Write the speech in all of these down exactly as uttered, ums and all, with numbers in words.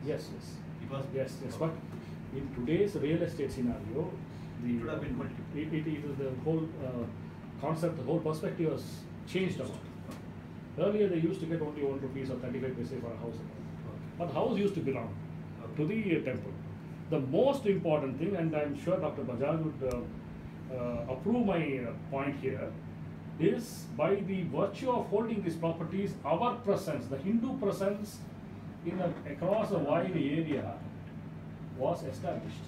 Yes, yes. It was Yes, yes. But in today's real estate scenario, the it would have been multiple. it, it, it is the whole uh, concept, the whole perspective has changed a lot. Earlier they used to get only one rupees or thirty-five paise for a house, but the house used to belong to the uh, temple. The most important thing, and I'm sure Doctor Bajaj would uh, uh, approve my uh, point here, is by the virtue of holding these properties, our presence, the Hindu presence in a, across a wide area was established.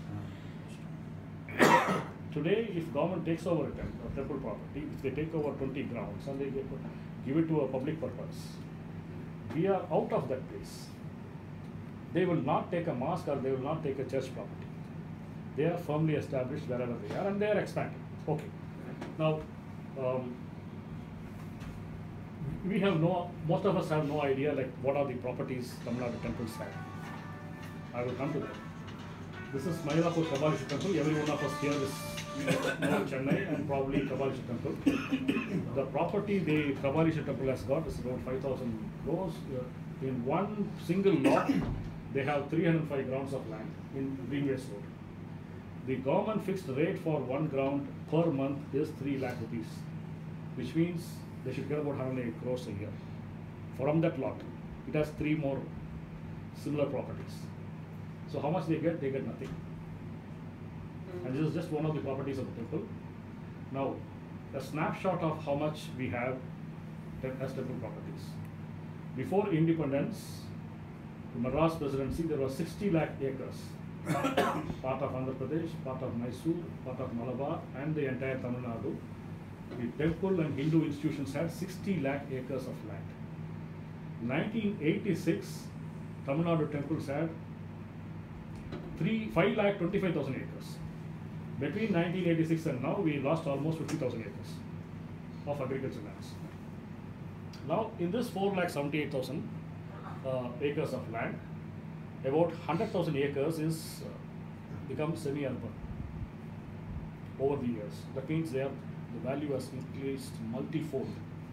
Today, if government takes over a temple, a temple property, if they take over twenty grounds and they give give it to a public purpose, we are out of that place. They will not take a mosque or they will not take a church property. They are firmly established wherever they are and they are expanding. Okay. Now, um, we have no, most of us have no idea like what are the properties Tamil Nadu temples have. I will come to that. This is Mayilapur Kabalisha temple. Every one of us here is know Chennai and probably Kabalisha temple. The property the Kabalisha temple has got is about five thousand crores. Uh, in one single lot, they have three hundred five grounds of land in Greenways Road. The government fixed rate for one ground per month is three lakh rupees, which means they should get about one hundred eight crores a year. From that lot, it has three more similar properties. So how much they get? They get nothing. And this is just one of the properties of the temple. Now, a snapshot of how much we have as temple properties. Before independence, the Madras presidency, there were sixty lakh acres. Part of Andhra Pradesh, part of Mysore, part of Malabar, and the entire Tamil Nadu. The temple and Hindu institutions had sixty lakh acres of land. nineteen eighty-six, Tamil Nadu temples had three, five lakh twenty-five thousand acres. Between nineteen eighty-six and now, we lost almost fifty thousand acres of agricultural lands. Now, in this four lakh seventy-eight thousand uh, acres of land, about one hundred thousand acres is uh, become semi-urban over the years. That means they have, the value has increased multi-fold.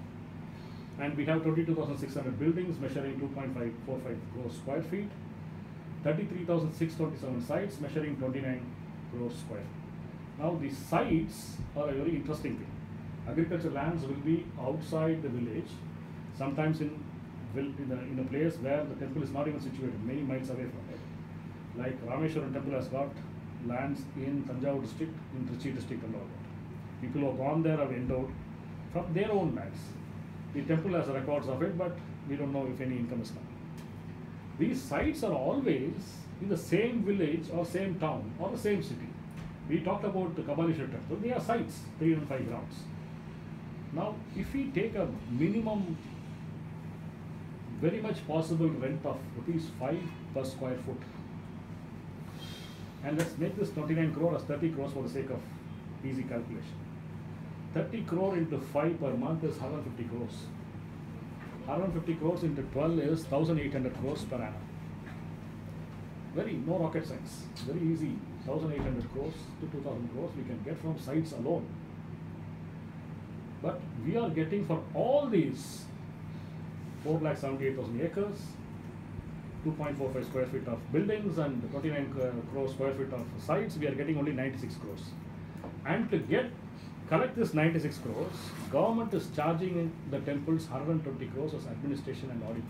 And we have twenty-two thousand six hundred buildings measuring two point five four five crores square feet, thirty-three thousand six hundred twenty-seven sites measuring twenty-nine crores square feet. Now the sites are a very interesting thing. Agricultural lands will be outside the village, sometimes in, in, a, in a place where the temple is not even situated, many miles away from it. Like Rameshwaram temple has got lands in Tanjavur district, in Trichy district and all that. People who have gone there have endowed from their own lands. The temple has records of it, but we don't know if any income is coming. These sites are always in the same village or same town or the same city. We talked about the Kabalisha temple, they are sites, three hundred five grounds. Now, if we take a minimum, very much possible rent of rupees five per square foot, and let's make this twenty-nine crore as thirty crores for the sake of easy calculation. thirty crore into five per month is one hundred fifty crores. one hundred fifty crores into twelve is one thousand eight hundred crores per annum. Very, no rocket science, very easy. one thousand eight hundred crores to two thousand crores we can get from sites alone. But we are getting for all these four lakh seventy-eight thousand acres, two point four five square feet of buildings and twenty-nine crore square feet of sites, we are getting only ninety-six crores. And to get collect this ninety-six crores, government is charging in the temples one hundred twenty crores as administration and audit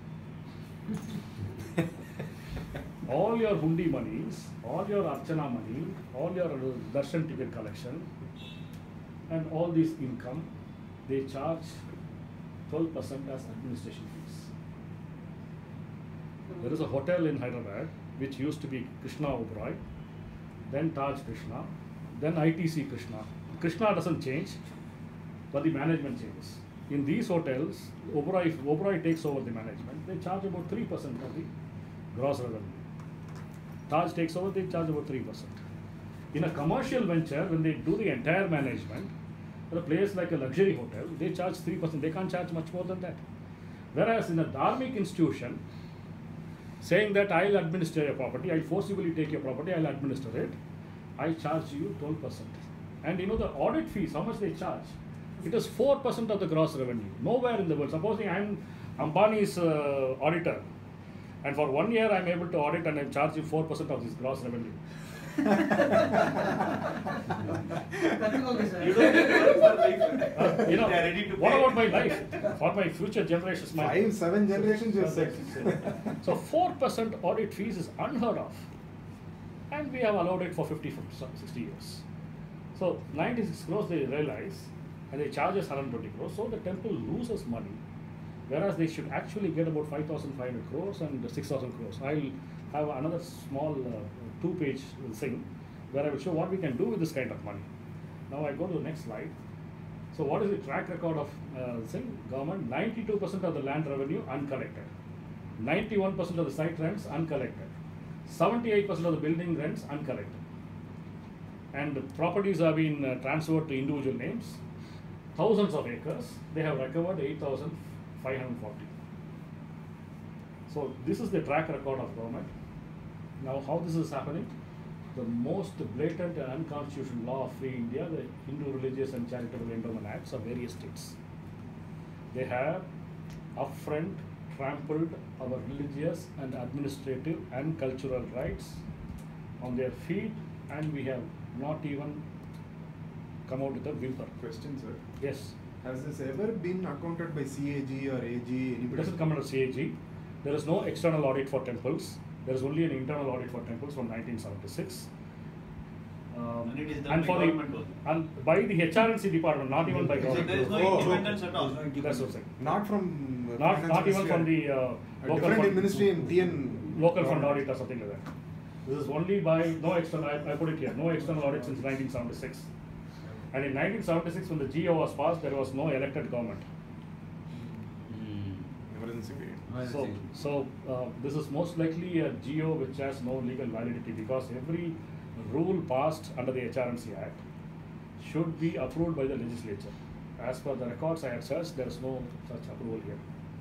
fees. All your hundi monies, all your archana money, all your darshan ticket collection, and all this income, they charge twelve percent as administration fees. There is a hotel in Hyderabad which used to be Krishna Oberoi, then Taj Krishna, then I T C Krishna. Krishna doesn't change, but the management changes. In these hotels, Oberoi, if Oberoi takes over the management, they charge about three percent of the gross revenue. Taj takes over, they charge about three percent. In a commercial venture, when they do the entire management, for a place like a luxury hotel, they charge three percent. They can't charge much more than that. Whereas in a dharmic institution, saying that I'll administer your property, I'll forcibly take your property, I'll administer it, I charge you twelve percent. And you know the audit fees, how much they charge? It is four percent of the gross revenue. Nowhere in the world. Supposing I'm Ambani's uh, auditor, And for one year, I'm able to audit and I'm charging four percent of this gross revenue. You don't need to work for life. Uh, you know, They are ready to what pay. about my life? For my future generations, my Five, seven generations you said. So four percent audit fees is unheard of. And we have allowed it for fifty, sixty years. So ninety-six crores they realize, and they charge us one hundred twenty crores, so the temple loses money. Whereas they should actually get about five thousand five hundred crores and six thousand crores. I'll have another small uh, two-page thing where I will show what we can do with this kind of money. Now I go to the next slide. So what is the track record of uh, thing? Government, ninety-two percent of the land revenue uncollected, ninety-one percent of the site rents uncollected, seventy-eight percent of the building rents uncollected. And the properties have been uh, transferred to individual names, thousands of acres, they have recovered eight thousand five hundred forty. So this is the track record of government. Now how this is happening? The most blatant and unconstitutional law of free India, the Hindu Religious and Charitable Endowment Acts of various states. They have upfront trampled our religious and administrative and cultural rights on their feet, and we have not even come out with a whimper. Question, sir. Yes. Has this ever been accounted by C A G or A G? It doesn't come under C A G. There is no external audit for temples. There is only an internal audit for temples from nineteen seventy-six. Um, And it is done and by for government the, only. and by the H R and C department, not even by So government. there is no Oh, independence at all. That's what I'm saying. Not from uh, Not, finance not even ministry from or- the uh, a local different fund, ministry in T N. local fund government. audit or something like that. This is only by no external. I, I put it here. No external audit since nineteen seventy-six. And in nineteen seventy-six, when the G O was passed, there was no elected government. Emergency period. So, so uh, this is most likely a G O which has no legal validity, because every rule passed under the H R and C Act should be approved by the legislature. As per the records I had searched, there is no such approval here.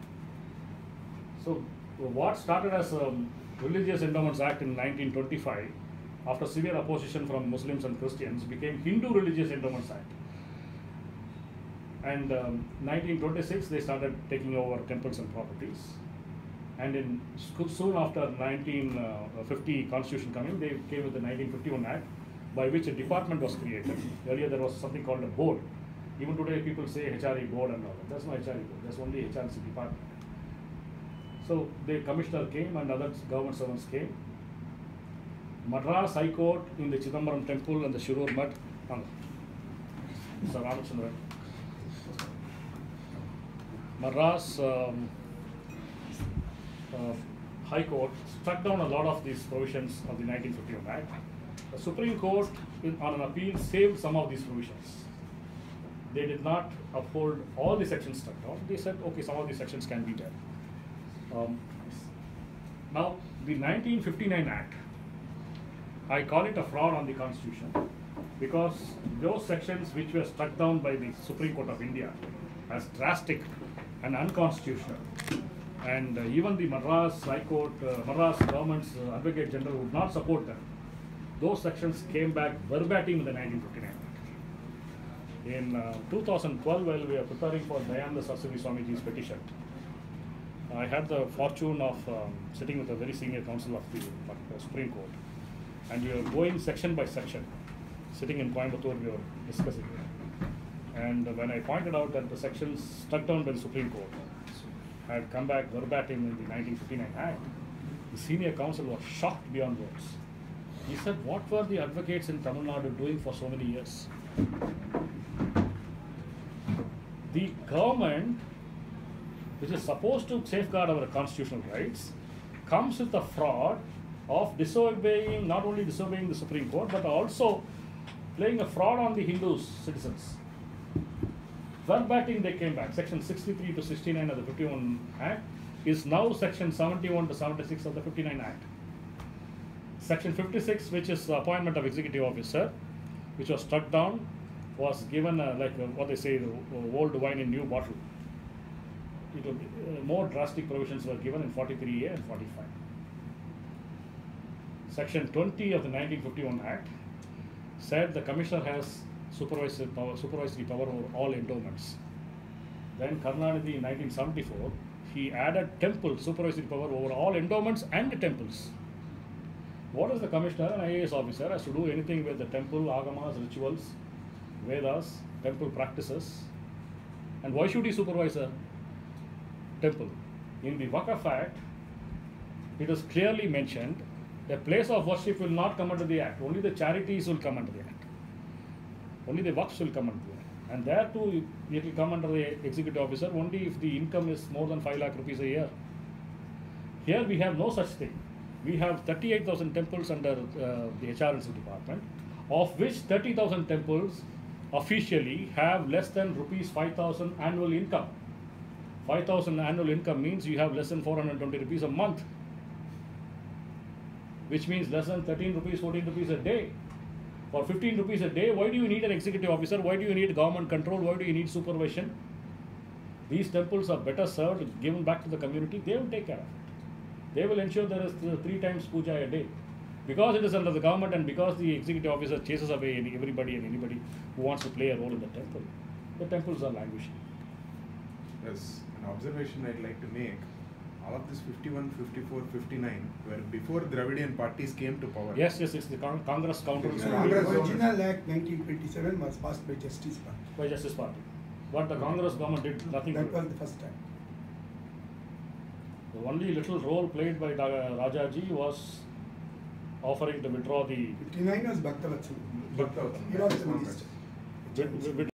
So, what started as a Religious Endowments Act in nineteen twenty-five, after severe opposition from Muslims and Christians, became Hindu Religious Endowments Act. And um, nineteen twenty-six, they started taking over temples and properties. And in sc- soon after nineteen fifty Constitution coming, they came with the nineteen fifty-one Act, by which a department was created. Earlier there was something called a board. Even today people say H R E board and all that. That's no H R E board. That's only H R C department. So the commissioner came and other government servants came. Madras High Court in the Chidambaram temple and the Shirur Mutt. Mister Ramachandran. Madras um, uh, High Court struck down a lot of these provisions of the nineteen fifty-one Act. The Supreme Court, in, on an appeal, saved some of these provisions. They did not uphold all the sections struck down. They said, okay, some of these sections can be there. Um, now, the nineteen fifty-nine Act, I call it a fraud on the Constitution, because those sections which were struck down by the Supreme Court of India as drastic and unconstitutional, and uh, even the Madras High Court, uh, Madras government's uh, Advocate General would not support them. Those sections came back verbatim in the nineteen fifty-nine Act. In uh, two thousand twelve, while we were preparing for Dayananda Saraswati Swamiji's petition, I had the fortune of um, sitting with a very senior counsel of the uh, Supreme Court, and we were going section by section. Sitting in Coimbatore, we were discussing it. And uh, when I pointed out that the sections struck down by the Supreme Court had come back verbatim in the nineteen fifty-nine Act, the senior counsel was shocked beyond words. He said, what were the advocates in Tamil Nadu doing for so many years? The government, which is supposed to safeguard our constitutional rights, comes with the fraud of disobeying, not only disobeying the Supreme Court, but also playing a fraud on the Hindus, citizens. Verbatim they came back. Section sixty-three to sixty-nine of the fifty-one Act is now section seventy-one to seventy-six of the fifty-nine Act. Section fifty-six, which is the appointment of executive officer, which was struck down, was given uh, like uh, what they say, the uh, old wine in new bottle. It will be, uh, more drastic provisions were given in forty-three A and forty-five. Section twenty of the nineteen fifty-one Act said the commissioner has supervisory power, supervisory power over all endowments. Then Karunanidhi in nineteen seventy-four, he added temple supervisory power over all endowments and temples. What is the commissioner, an I A S officer, has to do anything with the temple, agamas, rituals, Vedas, temple practices? And why should he supervise a temple? In the Waqf Act, it is clearly mentioned the place of worship will not come under the act, only the charities will come under the act. Only the waqfs will come under the act. And there too, it will come under the executive officer only if the income is more than five lakh rupees a year. Here we have no such thing. We have thirty-eight thousand temples under uh, the H R N C department, of which thirty thousand temples officially have less than rupees five thousand annual income. five thousand annual income means you have less than four hundred twenty rupees a month, which means less than thirteen rupees, fourteen rupees a day. For fifteen rupees a day, why do you need an executive officer? Why do you need government control? Why do you need supervision? These temples are better served, given back to the community. They will take care of it. They will ensure there is three times puja a day. Because it is under the government and because the executive officer chases away any, everybody and anybody who wants to play a role in the temple, the temples are languishing. Yes, an observation I'd like to make. All of this fifty-one, fifty-four, fifty-nine were before Dravidian parties came to power. Yes, yes, it's the con Congress counter Yeah. The Congress original Act nineteen twenty-seven was passed by Justice Party. by Justice Party. But the Congress government did nothing That to was it. the first time. The only little role played by Da- Rajaji was offering to withdraw the fifty-nine was Bhaktavatsal. But, uh, He was the Congress. minister. with, with